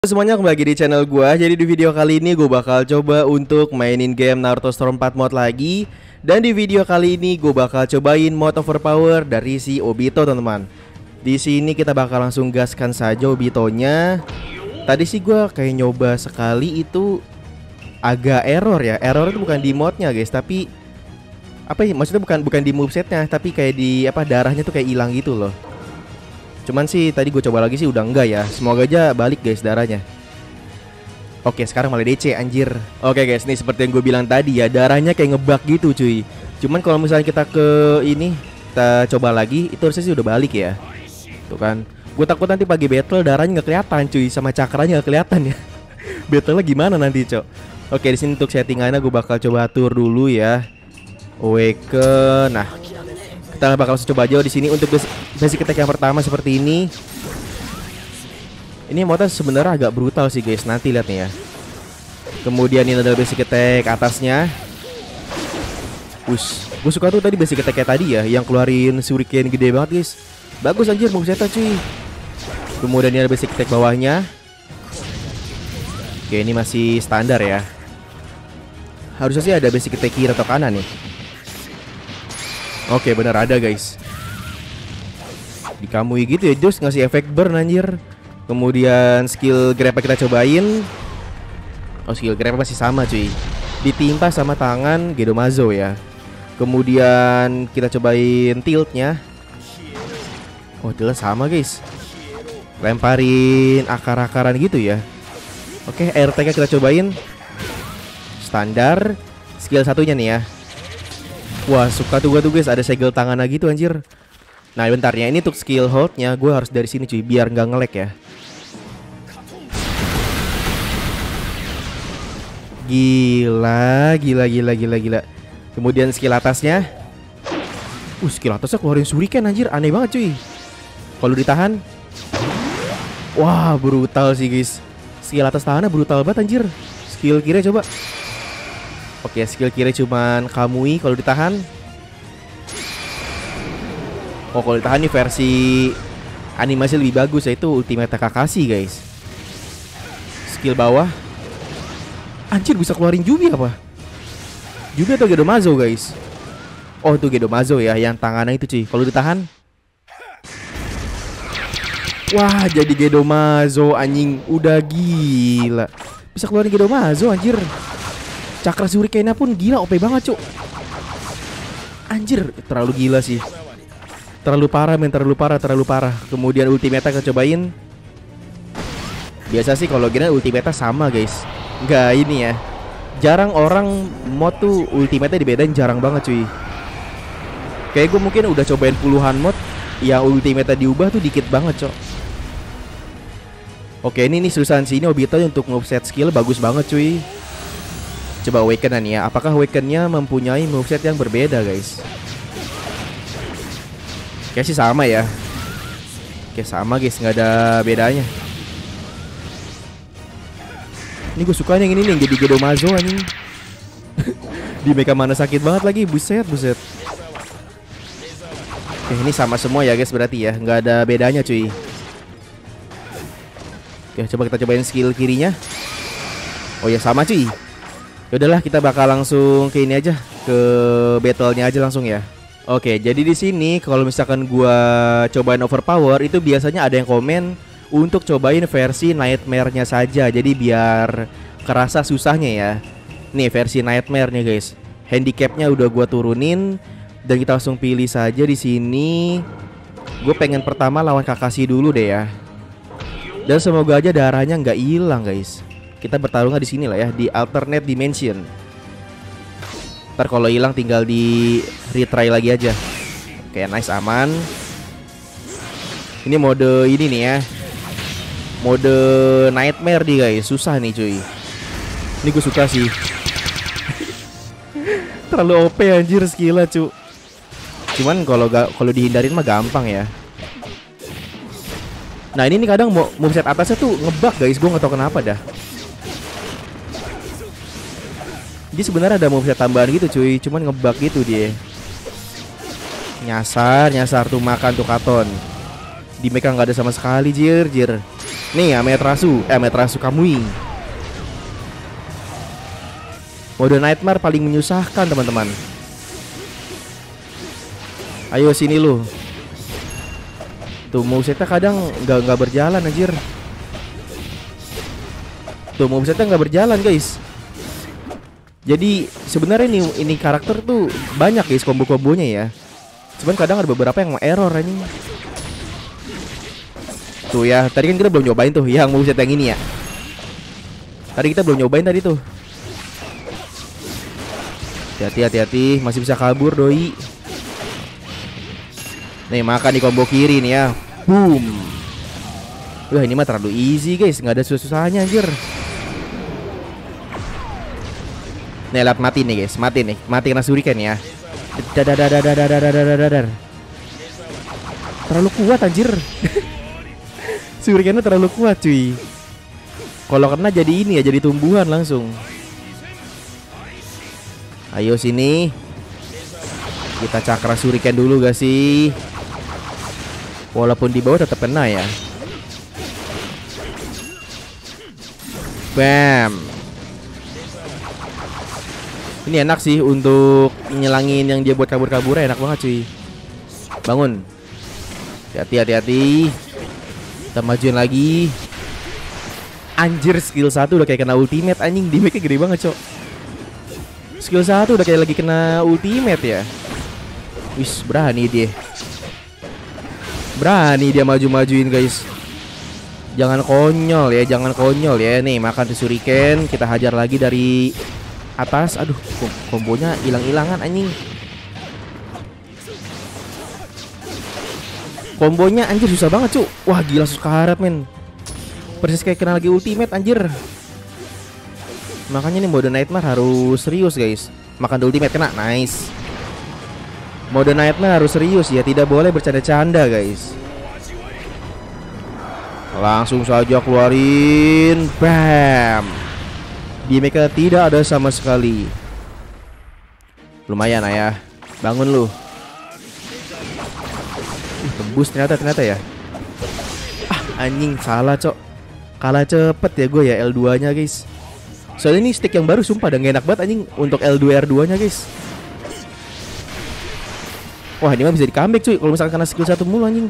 Semuanya kembali lagi di channel gua. Jadi di video kali ini gue bakal coba untuk mainin game Naruto Storm 4 mod lagi. Dan di video kali ini gue bakal cobain mod overpower dari si Obito, teman-teman. Di sini kita bakal langsung gaskan saja Obitonya. Tadi sih gue kayak nyoba sekali itu agak error ya. Error itu bukan di modnya guys, tapi apa ya? Maksudnya bukan di movesetnya, tapi kayak di darahnya tuh kayak hilang gitu loh. Cuman sih tadi gue coba lagi sih udah enggak ya. Semoga aja balik guys darahnya. Oke, sekarang malah DC anjir. Oke guys, nih seperti yang gue bilang tadi ya, darahnya kayak ngebug gitu cuy. Cuman kalau misalnya kita kita coba lagi, itu harusnya sih udah balik ya. Tuh kan. Gue takut nanti pagi battle darahnya nggak kelihatan cuy, sama cakranya nggak kelihatan ya. Battle-nya gimana nanti, Cok? Oke, di sini untuk settingannya gue bakal coba atur dulu ya. Awaken. Nah, kita bakal coba aja di sini untuk basic attack yang pertama seperti ini. Ini modnya sebenarnya agak brutal sih guys, nanti lihat nih ya. Kemudian ini adalah basic attack atasnya. Gue suka tuh tadi basic attack kayak tadi ya, yang keluarin shuriken gede banget guys. Bagus anjir movesetnya cuy. Kemudian ini ada basic attack bawahnya. Oke, ini masih standar ya. Harusnya sih ada basic attack kiri atau kanan nih. Oke, benar ada guys. Dikamui gitu ya, just ngasih efek burn anjir. Kemudian skill grab kita cobain. Oh, skill grab masih sama cuy. Ditimpa sama tangan Gedomazo ya. Kemudian kita cobain tiltnya. Oh, tiltnya sama guys. Lemparin akar-akaran gitu ya. Oke, air tag-nya kita cobain. Standar. Skill satunya nih ya. Wah, suka tuh gue tuh guys, ada segel tangan gitu anjir. Nah, bentarnya ini untuk skill hold-nya gue harus dari sini cuy, biar nggak nge-lag ya. Gila. Kemudian skill atasnya. Skill atasnya keluarin shuriken anjir, aneh banget cuy. Kalau ditahan, wah brutal sih guys. Skill atas tahannya brutal banget anjir. Skill kiri coba. Oke, skill kiri cuman Kamui kalau ditahan. Oh, kalau ditahan nih versi animasi lebih bagus, yaitu Ultimate Kakashi guys. Skill bawah. Anjir, bisa keluarin Jubi apa? Jubi atau Gedomazo guys? Oh, itu Gedomazo ya, yang tangannya itu cuy. Kalau ditahan, wah, jadi Gedomazo anjing. Udah gila. Bisa keluarin Gedomazo anjir. Cakra shurikennya pun gila, OP banget cuk. Anjir, terlalu gila sih. Terlalu parah men, terlalu parah. Kemudian ultimate kita cobain. Biasa sih kalau gini ultimate sama guys. Enggak ini ya. Jarang orang mod tuh ultimate dibedain, jarang banget cuy. Kayak gue mungkin udah cobain puluhan mod, yang ultimate diubah tuh dikit banget cok. Oke, ini susah sih, ini Obito untuk moveset skill bagus banget cuy. Coba awakenan ya. Apakah awakennya mempunyai moveset yang berbeda guys? Kayak sih sama ya. Oke, sama guys, nggak ada bedanya. Ini gue suka yang ini nih, jadi Gedomazo anjing. Di mecha mana sakit banget lagi, buset. Oke, ini sama semua ya guys berarti ya, nggak ada bedanya cuy. Oke, coba kita cobain skill kirinya. Oh ya, sama cuy. Yaudahlah, kita bakal langsung ke ini aja, ke battle-nya aja langsung ya. Oke, jadi di sini kalau misalkan gua cobain overpower itu biasanya ada yang komen untuk cobain versi nightmare-nya saja. Jadi biar kerasa susahnya ya. Nih versi nightmare-nya guys. Handicap-nya udah gua turunin dan kita langsung pilih saja di sini. Gue pengen pertama lawan Kakashi dulu deh ya. Dan semoga aja darahnya nggak hilang guys. Kita bertarungnya di sini lah ya, di alternate dimension. Ntar kalau hilang tinggal di retry lagi aja. Oke, nice, aman. Ini mode ini nih ya, mode nightmare nih guys. Susah nih cuy. Ini gue suka sih. Terlalu OP anjir skillnya cu. Cuman kalau dihindarin mah gampang ya. Nah, ini nih kadang moveset atasnya tuh ngebug guys. Gue gak tau kenapa dah. Dia sebenarnya ada moveset tambahan gitu cuy, cuman ngebug gitu dia. Nyasar tuh, makan tuh katon. Di mecha nggak ada sama sekali jir. Nih Amaterasu Kamui. Mode Nightmare paling menyusahkan teman-teman. Ayo sini lu. Tuh movesetnya kadang nggak berjalan anjir. Tuh movesetnya nggak berjalan guys. Jadi sebenarnya ini karakter tuh banyak guys kombo-kombonya ya. Cuman kadang ada beberapa yang error ini. Tuh ya, tadi kan kita belum nyobain tuh yang moveset yang ini ya. Tadi kita belum nyobain tadi tuh. Hati-hati, masih bisa kabur doi. Nih makan di combo kiri nih ya. Boom. Wah ini mah terlalu easy guys, nggak ada susah-susahnya anjir. Nih lihat mati nih guys, mati kena shuriken ya. Terlalu kuat anjir. Shurikennya terlalu kuat cuy. Kalau kena jadi ini ya, jadi tumbuhan langsung. Ayo sini. Kita cakra shuriken dulu gak sih? Walaupun di bawah tetap kena ya. Bam. Ini enak sih untuk nyelangin yang dia buat kabur-kaburnya, enak banget cuy. Bangun. Hati-hati. Kita majuin lagi. Anjir skill 1 udah kayak kena ultimate anjing, damage-nya gede banget cok. Skill 1 udah kayak lagi kena ultimate ya. Wis berani dia. Berani dia maju-majuin guys. Jangan konyol ya. Nih makan shuriken, kita hajar lagi dari atas. Aduh, kombonya hilang-hilangan anjing. Kombonya anjir susah banget, Cuk. Wah, gila sekarat, men. Persis kayak kena lagi ultimate anjir. Makanya nih mode Nightmare harus serius, guys. Makan ultimate kena, nice. Mode Nightmare harus serius ya, tidak boleh bercanda-canda, guys. Langsung saja keluarin, bam. Di mereka tidak ada sama sekali. Lumayan ayah. Bangun lu. Tembus ternyata ya. Ah anjing salah cok. Kalah cepet ya gue ya L2 nya guys. Soalnya ini stick yang baru sumpah dan gak enak banget anjing untuk L2 R2 nya guys. Wah ini mah bisa di comeback cuy kalau misalkan kena skill 1 mulu anjing.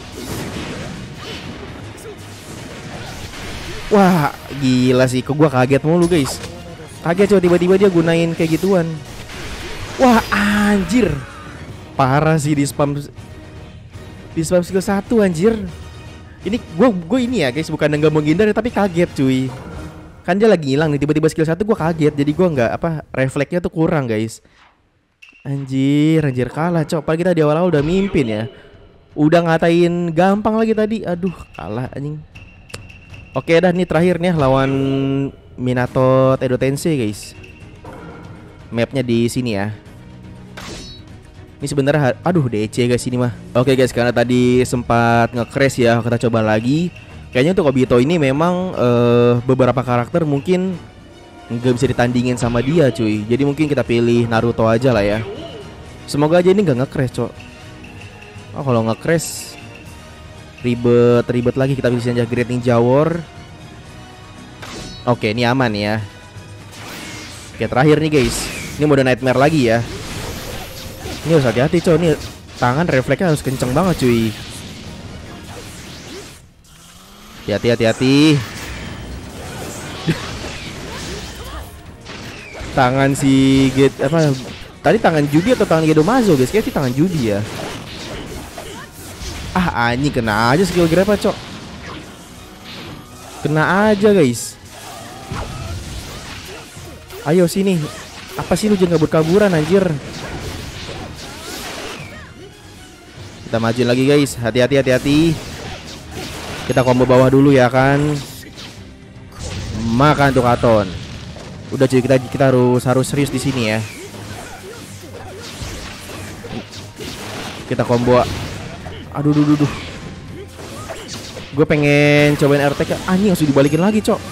Wah gila sih, kok gua kaget mulu guys. Kaget coba tiba-tiba dia gunain kayak gituan. Wah anjir. Parah sih di spam skill 1 anjir. Ini gue ini ya guys, bukan nggak mau ngindar tapi kaget cuy. Kan dia lagi hilang nih tiba-tiba skill 1 gue kaget. Jadi gue nggak refleksnya tuh kurang guys. Anjir kalah cok. Padahal kita di awal-awal udah mimpin ya. Udah ngatain gampang lagi tadi. Aduh kalah anjing. Oke dah nih terakhir nih lawan Minato Edo Tensei guys. Mapnya di sini ya. Ini sebenarnya aduh DC guys ini mah. Oke guys, karena tadi sempat nge-crash ya, kita coba lagi. Kayaknya untuk Obito ini memang beberapa karakter mungkin nggak bisa ditandingin sama dia cuy. Jadi mungkin kita pilih Naruto aja lah ya. Semoga aja ini nggak nge-crash cok. Oh kalau nge-crash ribet lagi. Kita pilih saja Great Ninja War. Oke ini aman ya. Oke terakhir nih guys, ini mode Nightmare lagi ya. Ini harus hati-hati coy, ini tangan refleksnya harus kenceng banget cuy. Hati-hati. Tangan si tadi tangan Jubi atau tangan Gedomazo guys? Kayaknya sih tangan Jubi ya. Ah anjing kena aja skill grab cok. Kena aja guys. Ayo sini. Apa sih lu jangan kabur-kaburan anjir. Kita maju lagi guys. Hati-hati. Kita combo bawah dulu ya kan. Makan tuh Katon. Udah cuy kita harus serius di sini ya. Kita combo. Aduh. Gue pengen cobain RTK. Anjing harus dibalikin lagi cok.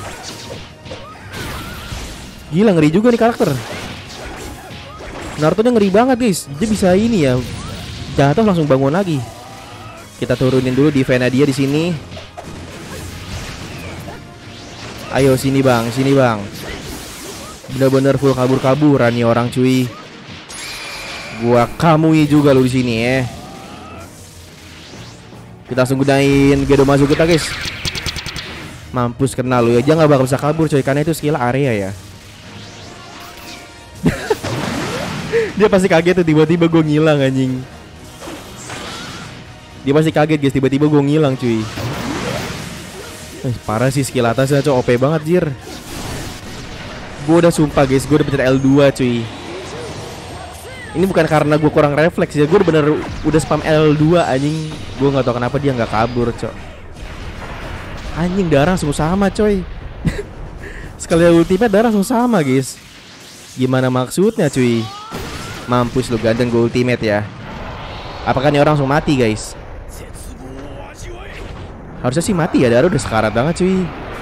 Gila ngeri juga nih karakter. Naruto nya ngeri banget guys. Dia bisa ini ya. Jatuh langsung bangun lagi. Kita turunin dulu defense dia di sini. Ayo sini bang, sini bang. Bener-bener full kabur-kaburan nih orang cuy. Gua kamui juga lu di sini ya. Kita langsung gunain Gedo masuk kita guys. Mampus kena lu ya. Dia nggak bakal bisa kabur coy karena itu skill area ya. Dia pasti kaget tuh tiba-tiba gue ngilang anjing. Dia pasti kaget guys tiba-tiba gue ngilang cuy. Parah sih skill atasnya coy, OP banget jir. Gue udah sumpah guys, gue udah pencet L2 cuy. Ini bukan karena gue kurang refleks ya, gue bener udah spam L2 anjing. Gue nggak tahu kenapa dia nggak kabur coy. Anjing darah langsung sama coy. Sekali ultimate darah langsung sama guys. Gimana maksudnya cuy? Mampus lu gandeng gue ultimate ya. Apakah nih orang langsung mati guys? Harusnya sih mati ya, darah udah sekarat banget cuy.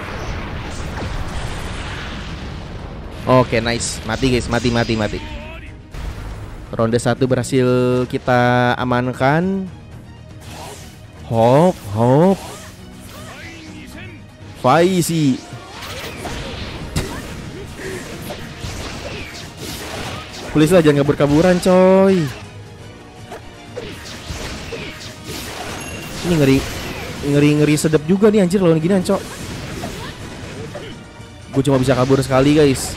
Oke nice, mati guys, mati. Ronde 1 berhasil kita amankan. Hop Faisi. Please lah jangan kabur-kaburan coy. Ini ngeri sedap juga nih anjir lawan ginian cok. Gue cuma bisa kabur sekali guys.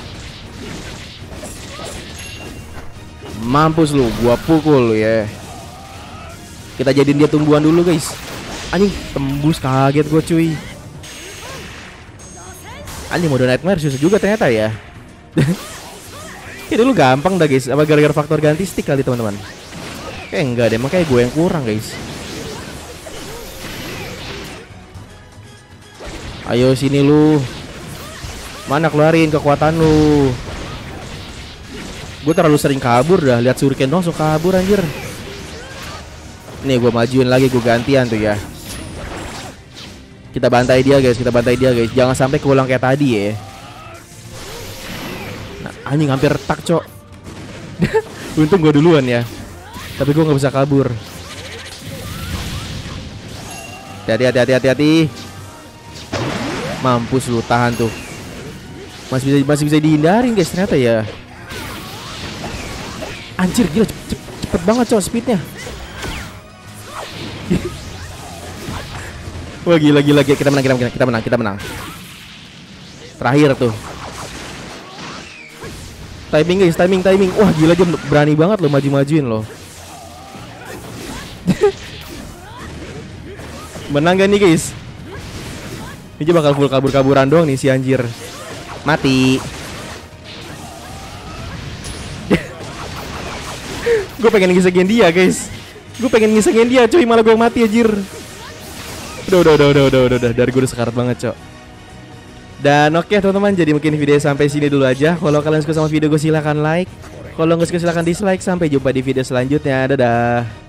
Mampus lu, gua pukul ya. Kita jadiin dia tumbuhan dulu guys. Anjing tembus, kaget gue cuy. Anjing mode nightmare susah juga ternyata ya. Ya dulu gampang dah guys. Apa gara-gara faktor ganti stick kali teman-teman? Kayak enggak deh, makanya gue yang kurang guys. Ayo sini lu. Mana keluarin kekuatan lu. Gue terlalu sering kabur dah. Lihat Shuriken langsung kabur anjir. Nih gue majuin lagi, gue gantian tuh ya. Kita bantai dia guys, Jangan sampai keulang kayak tadi ya. Nah, anjing hampir retak cok. Untung gue duluan ya. Tapi gue nggak bisa kabur. Hati-hati. Mampus lu, tahan tuh. Masih bisa dihindarin guys ternyata ya. Anjir gila, cepet banget cok speednya. Wah gila kita menang. Terakhir tuh. Timing guys, timing. Wah gila dia berani banget lo maju-majuin lo. Menang gak nih guys? Ini bakal full kabur-kaburan doang nih si anjir. Mati. Gue pengen ngisengin dia guys. Cuy malah gue mati anjir. Udah dari gue udah sekarat banget cok. Dan oke teman-teman, jadi mungkin video sampai sini dulu aja. Kalau kalian suka sama video gue silahkan like. Kalau nggak suka silahkan dislike. Sampai jumpa di video selanjutnya. Dadah.